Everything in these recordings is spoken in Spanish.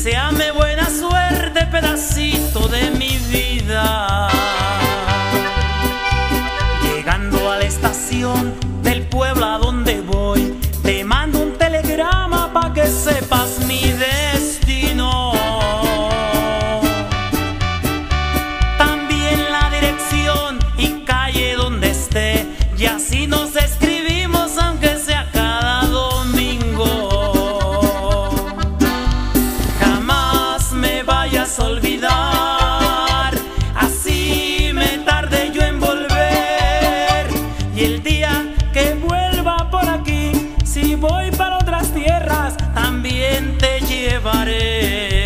Deséame buena suerte, pedacito de mi vida. Llegando a la estación del pueblo a donde voy, te mando un telegrama pa' que sepas mi destino. También la dirección y calle donde esté, y así nos escribimos aunque sea cada domingo. Jamás me vayas a olvidar, así me tardé yo en volver. Y el día que vuelva por aquí, si voy para otras tierras, también te llevaré.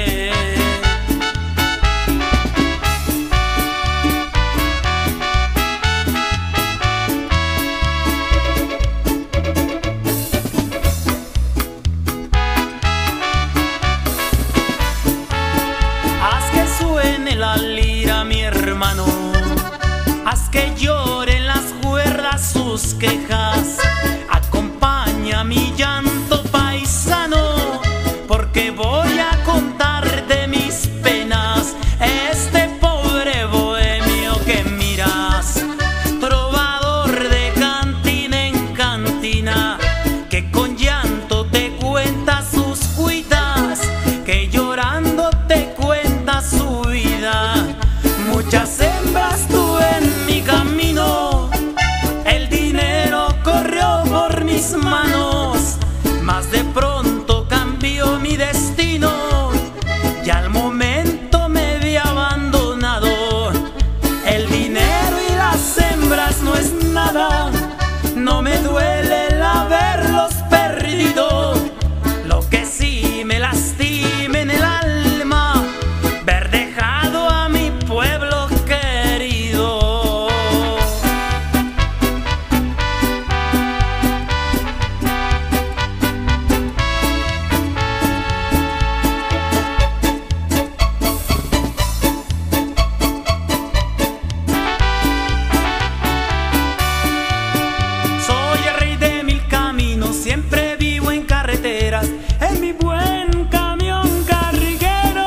La lira, mi hermano, haz que lloren las cuerdas sus quejas, acompaña mi llanto paisano, porque voy a contar de mis penas este pobre bohemio que miras, trovador de cantina en cantina, que con llanto te cuenta sus cuitas, que llorando te cuenta su vida. Muchas hembras tuve en mi camino, el dinero corrió por mis manos, mas de pronto cambió mi destino y al momento me vi abandonado. El dinero y las hembras no es nada, no me duele el haberlos perdido. Lo que sí me lastima en el alma, ver dejado a mi pueblo querido. Soy el rey de mil caminos, siempre vivo en carreteras, en mi buen camión carriguero.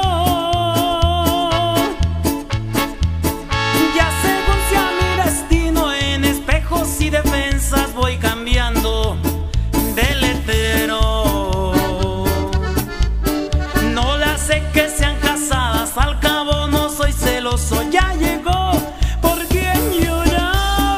Ya según sea mi destino, en espejos y defensas voy cambiando de letrero. No le hace que sean casadas, al cabo no soy celoso, ya llegó por quien lloraban.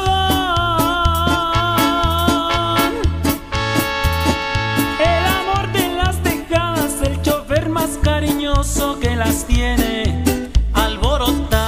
El amor de las tejadas, el chofer más cariñoso que las tiene alborotadas.